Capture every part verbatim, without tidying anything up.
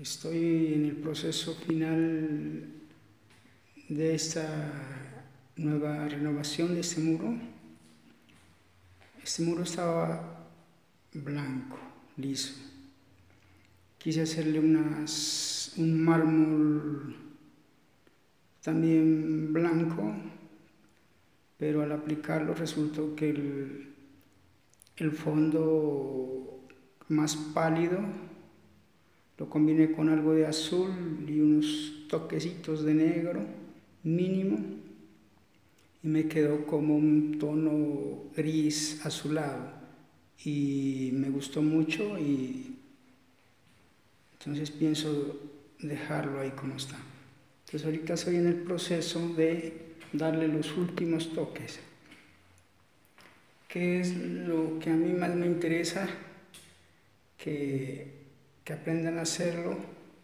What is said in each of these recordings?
Estoy en el proceso final de esta nueva renovación de este muro. Este muro estaba blanco, liso. Quise hacerle unas, un mármol también blanco, pero al aplicarlo resultó que el, el fondo más pálido lo combiné con algo de azul y unos toquecitos de negro mínimo y me quedó como un tono gris azulado y me gustó mucho, y entonces pienso dejarlo ahí como está. Entonces ahorita estoy en el proceso de darle los últimos toques. ¿Qué es lo que a mí más me interesa? Que que aprendan a hacerlo,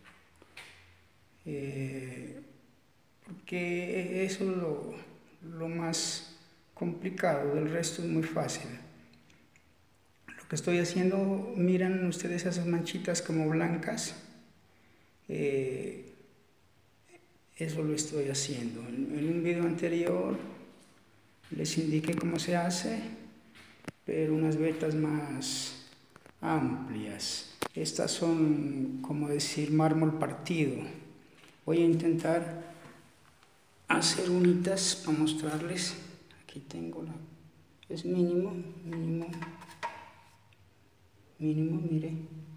eh, porque eso es lo, lo más complicado, del resto es muy fácil. Lo que estoy haciendo, miran ustedes esas manchitas como blancas, eh, eso lo estoy haciendo. En, en un video anterior les indiqué cómo se hace, pero unas vetas más amplias. Estas son, como decir, mármol partido. Voy a intentar hacer unitas para mostrarles. Aquí tengo la... es mínimo, mínimo, mínimo, mire.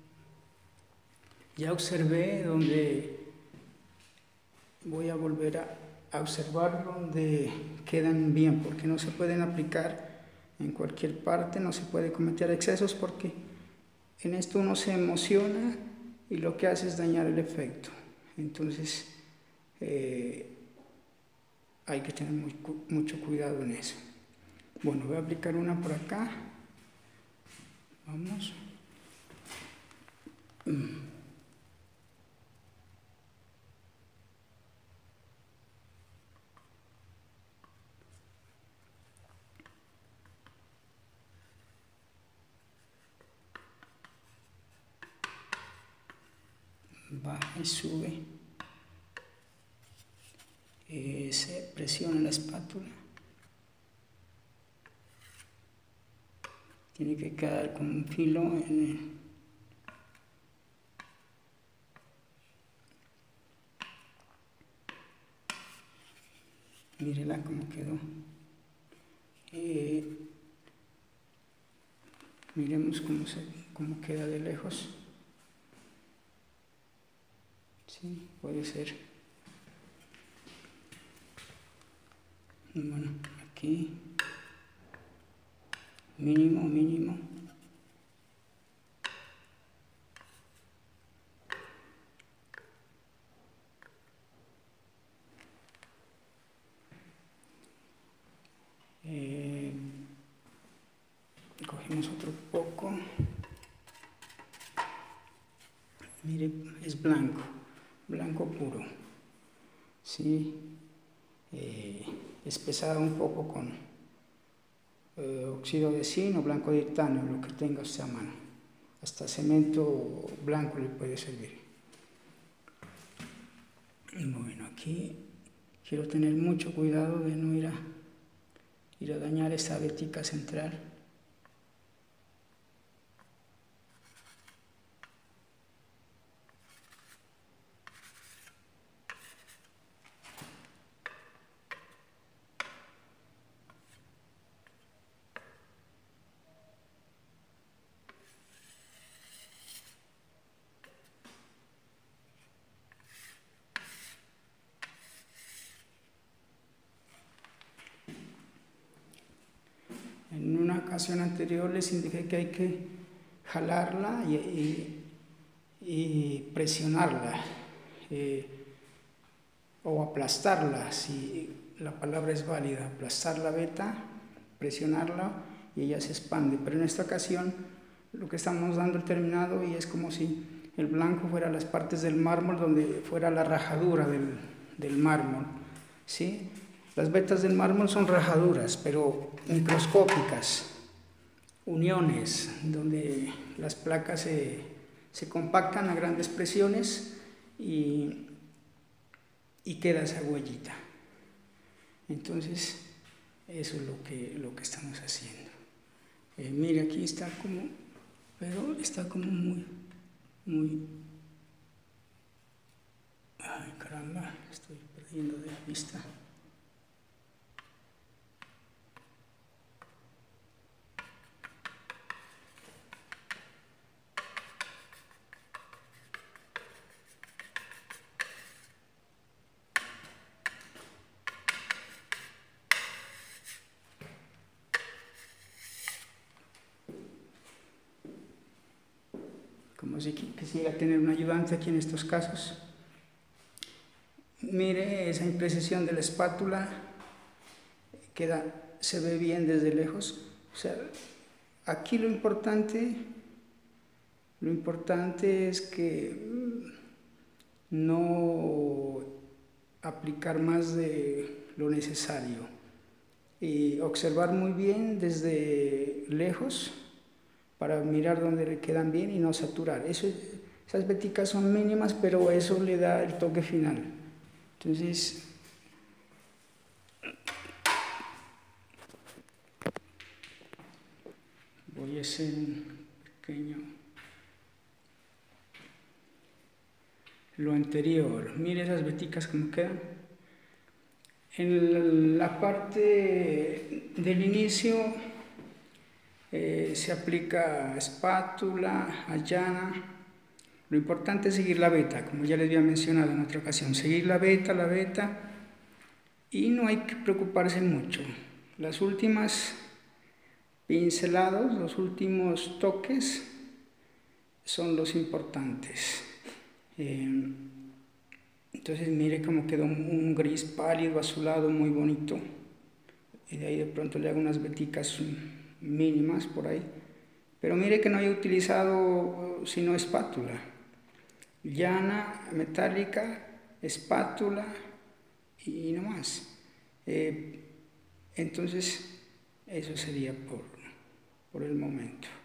Ya observé donde... voy a volver a, a observar donde quedan bien, porque no se pueden aplicar en cualquier parte, no se puede cometer excesos, porque en esto uno se emociona y lo que hace es dañar el efecto. Entonces eh, hay que tener muy, mucho cuidado en eso. Bueno, voy a aplicar una por acá. Vamos. Baja y sube, eh, se presiona la espátula, tiene que quedar con un filo en el... mírela cómo quedó. Eh, miremos cómo, se, cómo queda de lejos. Sí, puede ser. Bueno, aquí mínimo, mínimo. Eh, cogemos otro poco. Mire, es blanco. Blanco puro, ¿sí? Eh, es pesado un poco con eh, óxido de zinc o blanco de titanio, lo que tenga usted a mano. Hasta cemento blanco le puede servir. Bueno, aquí quiero tener mucho cuidado de no ir a, ir a dañar esta vetica central. En una ocasión anterior les indiqué que hay que jalarla y, y, y presionarla, eh, o aplastarla, si la palabra es válida, aplastar la veta, presionarla y ella se expande. Pero en esta ocasión lo que estamos dando el terminado, y es como si el blanco fuera las partes del mármol donde fuera la rajadura del, del mármol, ¿sí? Las vetas del mármol son rajaduras, pero microscópicas, uniones, donde las placas se, se compactan a grandes presiones y, y queda esa huellita. Entonces, eso es lo que, lo que estamos haciendo. Eh, mire, aquí está como, pero está como muy, muy, ay caramba, estoy perdiendo de vista. Como si quisiera tener un ayudante aquí en estos casos. Mire esa imprecisión de la espátula, queda, se ve bien desde lejos. O sea, aquí lo importante, lo importante es que no aplicar más de lo necesario y observar muy bien desde lejos para mirar dónde le quedan bien y no saturar. Eso, esas veticas son mínimas, pero eso le da el toque final. Entonces, voy a hacer un pequeño... Lo anterior, mire esas veticas como quedan. En la parte del inicio eh, se aplica espátula, allana. Lo importante es seguir la veta, como ya les había mencionado en otra ocasión. Seguir la veta, la veta, y no hay que preocuparse mucho. Las últimas pincelados, los últimos toques son los importantes. Eh, entonces mire cómo quedó un, un gris pálido, azulado, muy bonito. Y de ahí de pronto le hago unas veticas mínimas por ahí. Pero mire que no he utilizado sino espátula. Llana, metálica, espátula y no más. Eh, entonces eso sería por, por el momento.